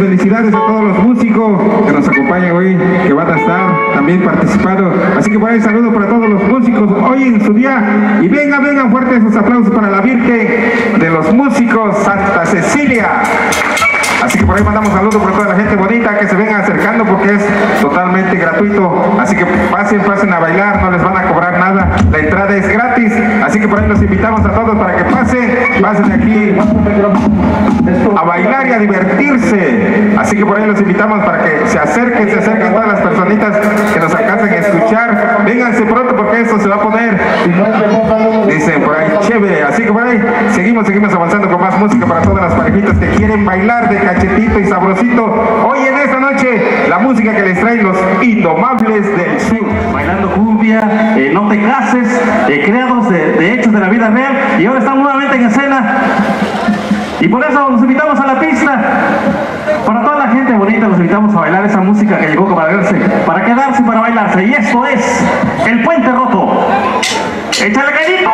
felicidades a todos los músicos que nos acompañan hoy, que van a estar también participando. Así que por ahí saludo para todos los músicos hoy en su día. Y vengan fuertes esos aplausos para la Virgen de los Músicos, Santa Cecilia. Así que por ahí mandamos saludos para toda la gente bonita que se venga acercando porque es totalmente gratuito. Así que pasen a bailar, no les van a cobrar nada. La entrada es gratis. Así que por ahí los invitamos a todos para que pasen aquí a bailar y a divertirse. Así que por ahí los invitamos para que se acerquen todas las personitas que nos alcancen a escuchar. Vénganse pronto porque eso se va a poner, dicen por ahí, chévere. Así que por ahí seguimos avanzando con más música para todas las parejitas que quieren bailar de cachetito y sabrosito. Hoy en esta noche, la música que les traen los Indomables del Sur. Bailando cumbia, No te cases, creados de hechos de la vida real, y ahora están nuevamente en escena. Y por eso los invitamos a la pista. Para toda la gente bonita los invitamos a bailar esa música que llegó para quedarse y para bailarse. Y esto es El Puente Roto. ¡Échale cañito!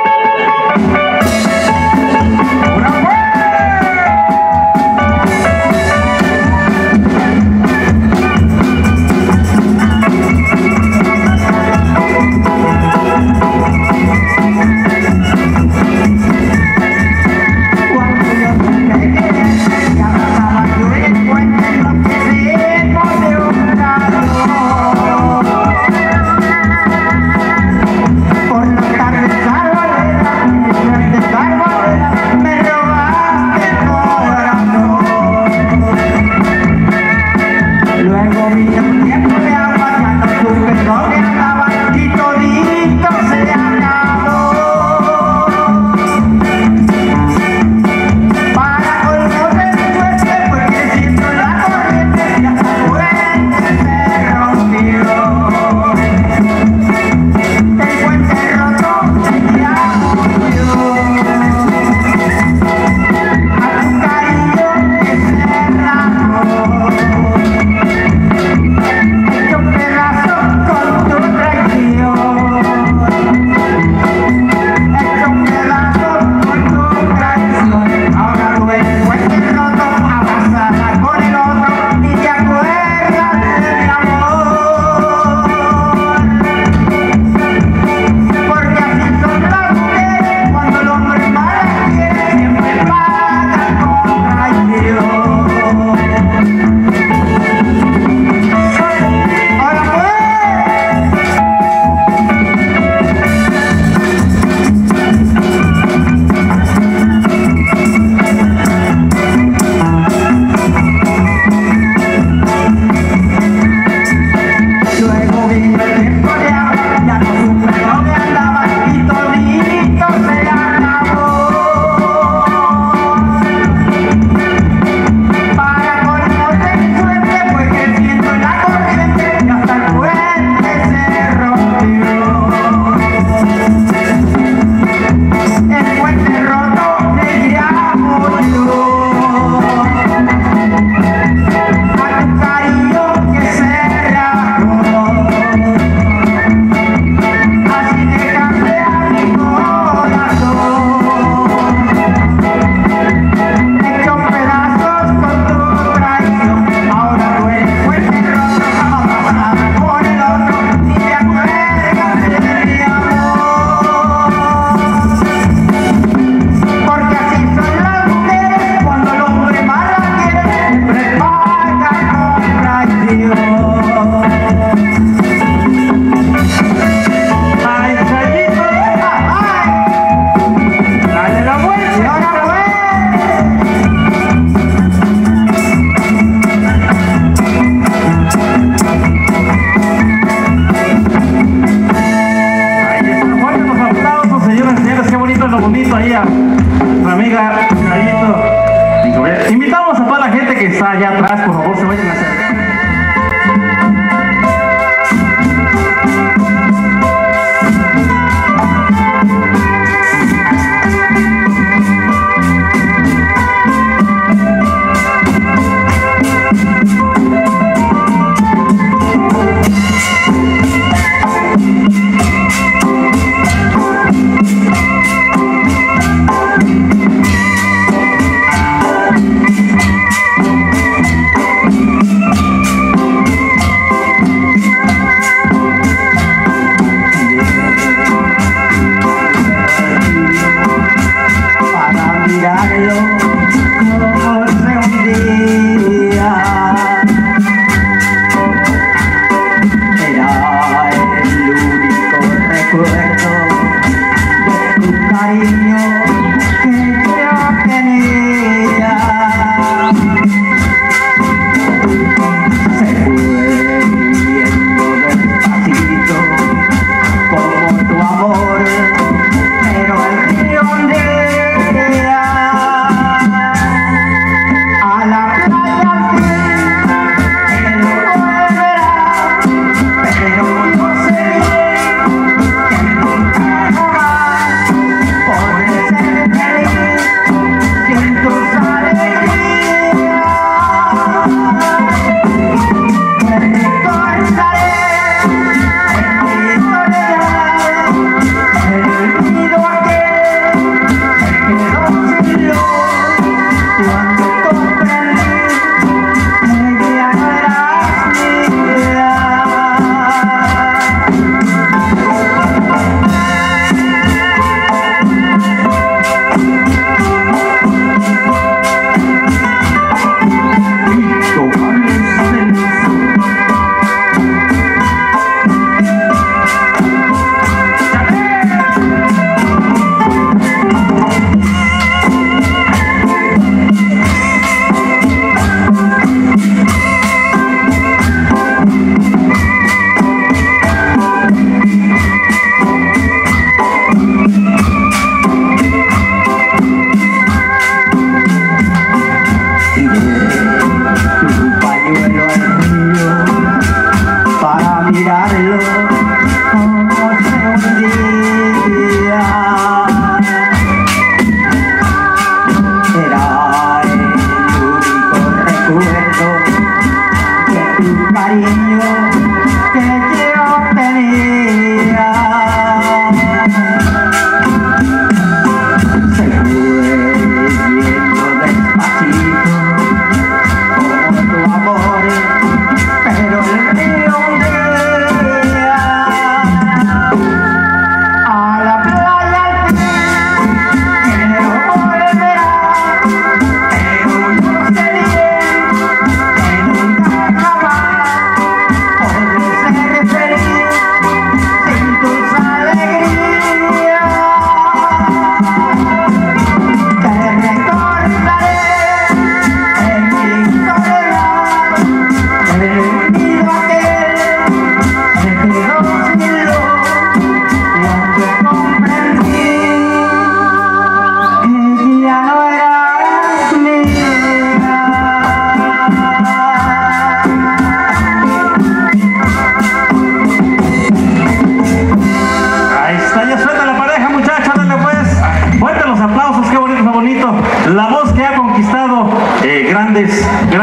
Invitamos a toda la gente que está allá atrás, por favor, se vayan a acercar.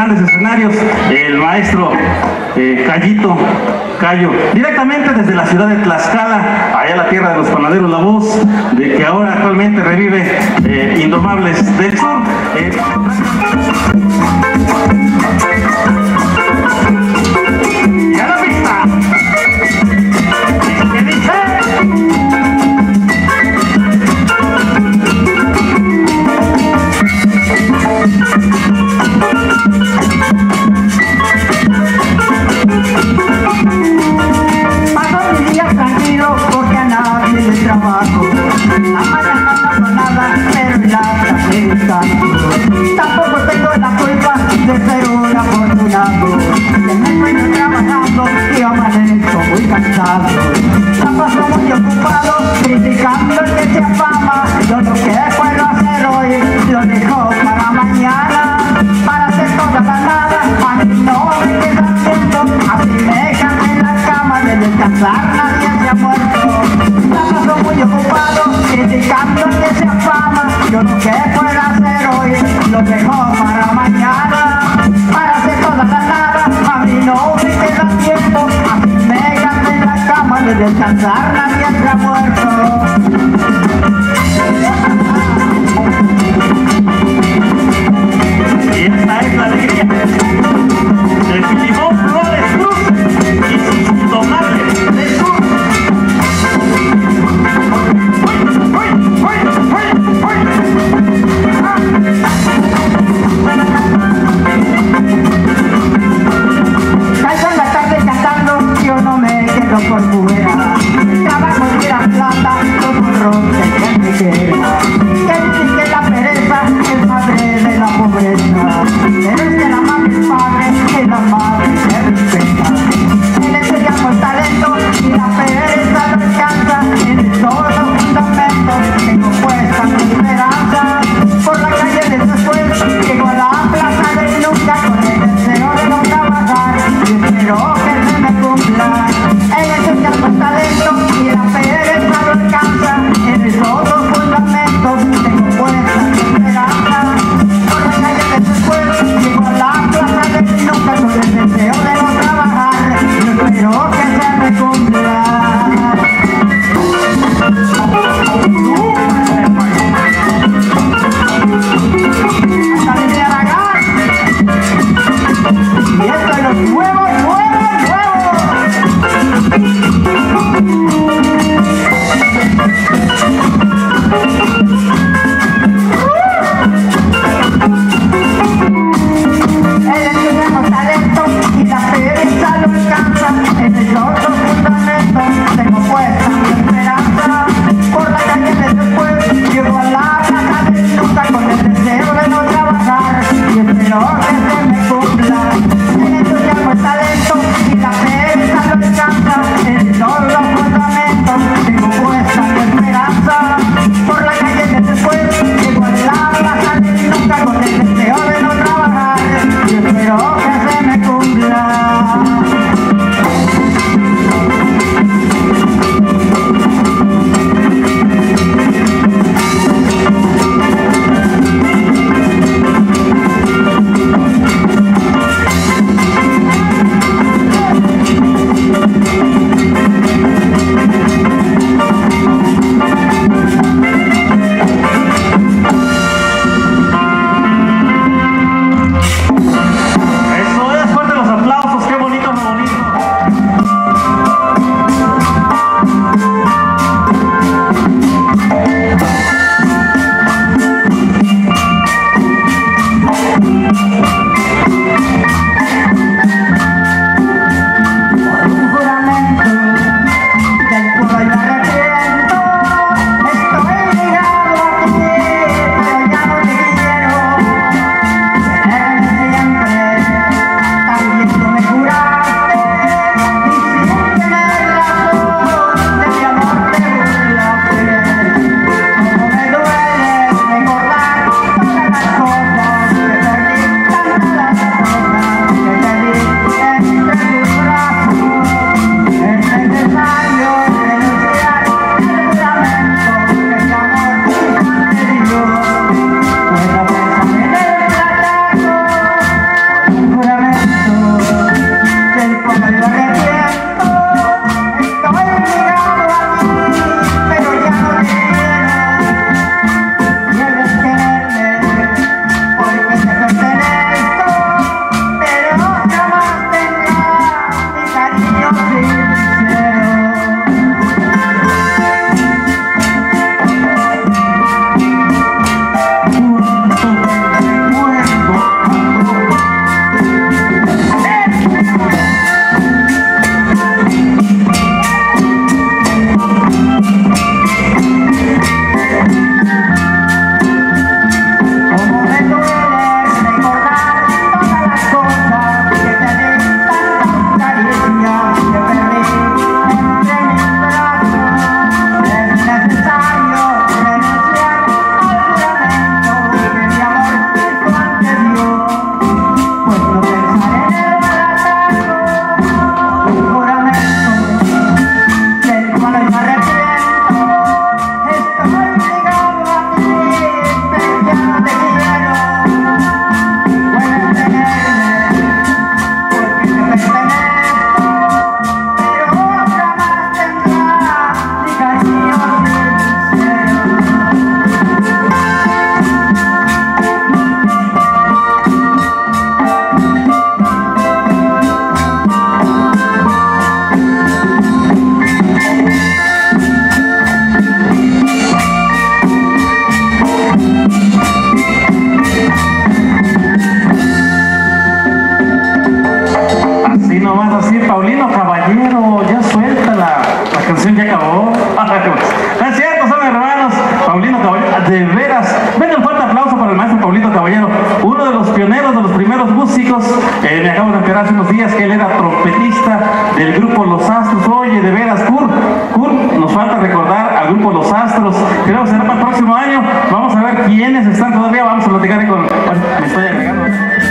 grandes escenarios, el maestro Cayo, directamente desde la ciudad de Tlaxcala, allá la tierra de los panaderos, la voz de que ahora actualmente revive Indomables del Sur. ¡Y a la pista! ¿Qué dice? Paso mi día tranquilo porque a nadie le trabajo. La mañana no hago nada, pero en la tarde descanso. Tampoco tengo la culpa de ser un afortunado. Que me encuentro trabajando y amanezco muy cansado. La paso muy ocupado criticando el que se afama. Yo lo que puedo hacer hoy lo dejo para mañana. Para hacer toda la nada, a mí no me queda tiempo. Así me quedé en la cama de descansar, nadie se ha muerto. La paso muy ocupado criticando el que se afama. Yo lo que puedo hacer hoy lo dejo para mañana. Para hacer toda la nada, a mí no me queda tiempo. Así me quedé en la cama de descansar, nadie se ha muerto. Y esta es la alegría de Filimón Flores Cruz y sus Indomables del Sur. Salgo en la tarde cantando, yo no me quedo por fuera. Trabajo de la plata, como rompe que me quiera. Que dicen que la pereza es madre de la pobreza. Pero es que la madre es padre, que la madre días que él era trompetista del grupo Los Astros. Oye, de veras, Kurt, nos falta recordar al grupo Los Astros. Creo que será para el próximo año. Vamos a ver quiénes están todavía. Vamos a platicar con... Bueno, me estoy agregando.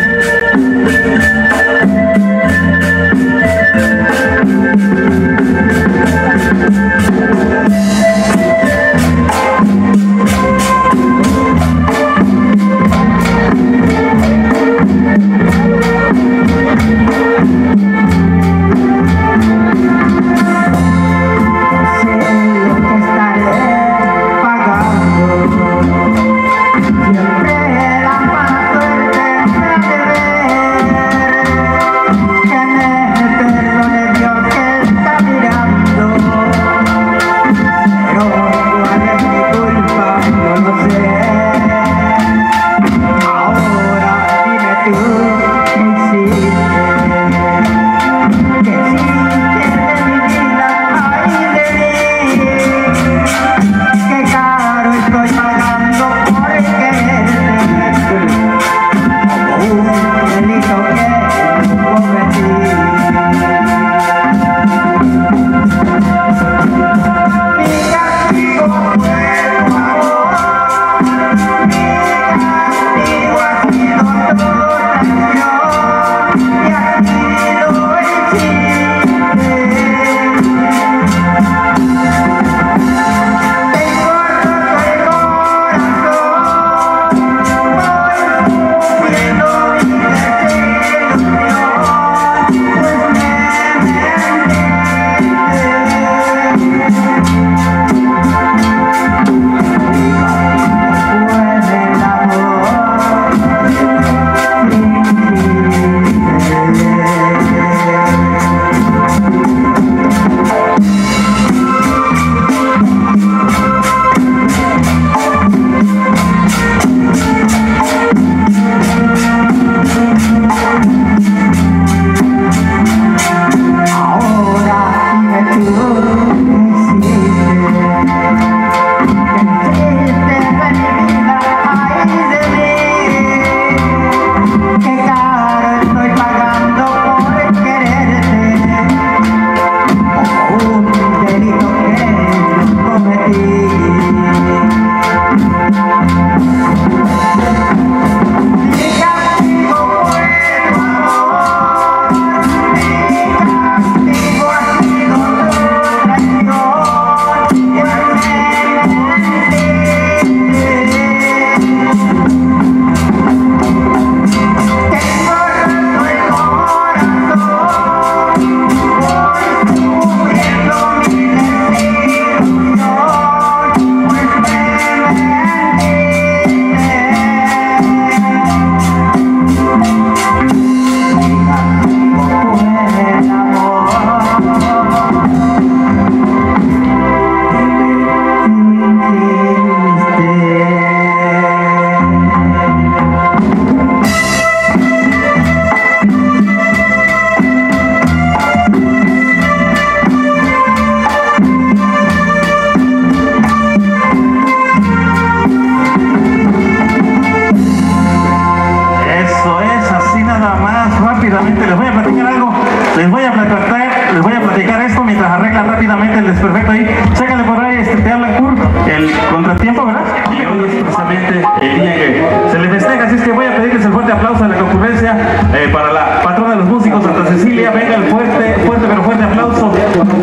Para la patrona de los músicos, Santa Cecilia. Venga el fuerte pero fuerte aplauso.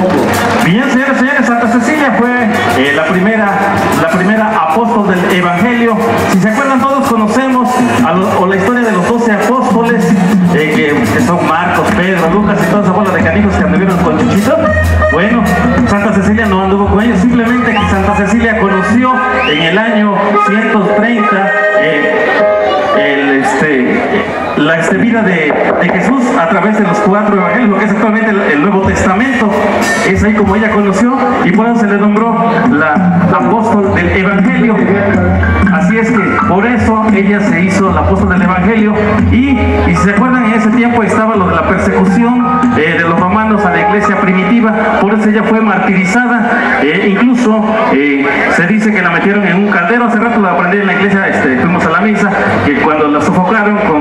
Bien, señores y señores, Santa Cecilia fue la primera apóstol del Evangelio. Si se acuerdan, todos conocemos la historia de los 12 apóstoles, que son Marcos, Pedro, Lucas y toda esa bola de canijos que anduvieron con Chuchito. Bueno, Santa Cecilia no anduvo con ellos, simplemente que Santa Cecilia conoció en el año 130 la vida de Jesús a través de los 4 evangelios, lo que es actualmente el Nuevo Testamento. Es ahí como ella conoció, y por eso se le nombró la apóstol del Evangelio. Así es que por eso ella se hizo la apóstol del Evangelio. Y si se acuerdan, en ese tiempo estaba lo de la persecución de los romanos a la iglesia primitiva. Por eso ella fue martirizada. Incluso se dice que la metieron en un caldero. Hace rato lo aprendí en la iglesia, fuimos a la misa, que cuando la sofocaron con